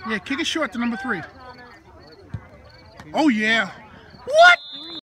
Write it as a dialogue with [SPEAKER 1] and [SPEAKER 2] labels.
[SPEAKER 1] Yeah, kick it short to number 3. Oh, yeah. What?